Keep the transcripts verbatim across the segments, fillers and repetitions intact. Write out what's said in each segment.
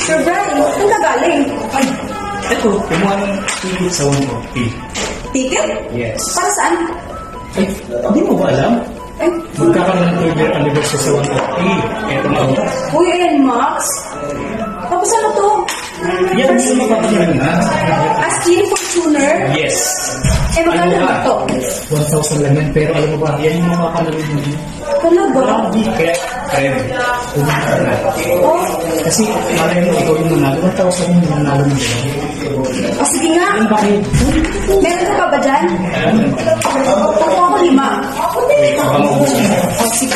Sir Brian, saan ka galing? Ay, ito, kumuha ng ticket sa one fifty. Ticket? Yes. Para saan? Ay, hindi mo ba alam? Ay, Magkakaroon ng third year anniversary sa one fifty. Ito na ako. uy, ayan, Max. Tapos ano to? Yan, hindi mo mapapagaling na. As Genie Fortuner? Yes. Eh, magkano ba to? one thousand lang yan, pero alam mo ba, yan yung mapapagaling mo. Talaga? Hindi, kaya, friend, umita na. Oh, Kasi, malay mo, ikaw yung manalo. one thousand yung manalo mo dyan. oh, sige nga. Ano ba kayo? Meron ka pa ba dyan? Ako ako lima. Wait, abang ko gusto mo. Oh, sige.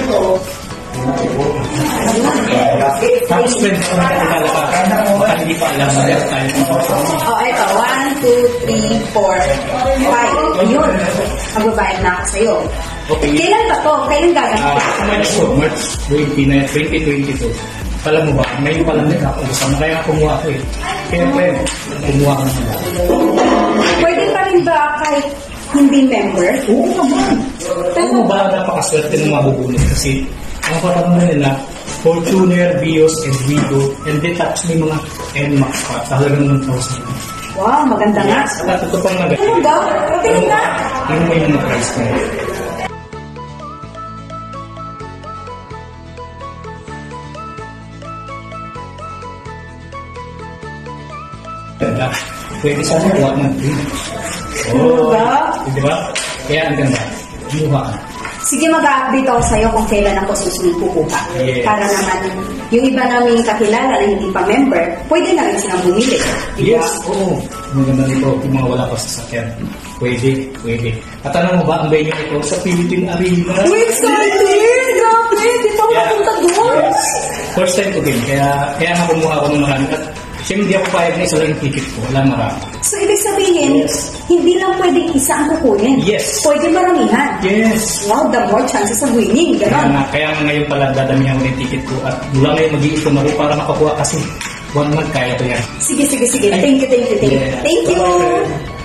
Tapos, friend, kung nakakilala ka, baka hindi pa alam na meron tayo. Oh, eto. One, two, three, four, five. Ayun. Magbabayad na ako sa'yo. Okay. Kailan ba to? Kailan gagamit? Ah, March to, March twenty na, twenty twenty-two. Alam mo ba, ngayon pa lang nagkakagusto na, kaya kumuha ko eh. Kaya friend, kumuha ka na. Pwede pa rin ba kahit hindi member? Oo naman. Alam mo ba, napakaswerte ng mabubunod kasi ang patanong nila, Fortuner, Vios, and Vigo, and detach may mga N MAX pa, talagang one thousand. Wow, maganda nga. At ito pang nag- Ano ba? Okay na. Yung may mga price na yun. Ganda. Pwede sana buhat ng drink. Ano ba? Di ba? Kaya ang ganda. Buha ka. Sige, mag-update ako sa'yo kung kailan ako susunod kukuha. Yes. Para naman, yung iba namin kakilala na hindi pa member, pwede na rin silang bumili. Diba? Yes, oo. Maganda nito, yung mga wala pa sa sakyan. Pwede, pwede. At alam mo ba, ang venue ito sa Philippine Arena? Uy, excited! Grabe! Di pa ako Yeah. napunta doon. Yes. First time ko din, kaya, kaya nga kumuha ako ng marami. At siyempre hindi ako payag na isa lang yung ticket ko, wala marami. So, ibig sabihin, Yes. hindi lang pwedeng isa ang kukunin. Yes. Pwede maramihan. Yes. Wow, the more chances of winning. Kaya Ganon. nga, kaya nga ngayon pala dadamihan ko yung ticket ko at mula ngayon mag-iipon ako para makakuha kasi one month kaya ko yan. Sige, sige, sige. Thank you, thank you, thank you. Yeah. Thank you. Bye-bye.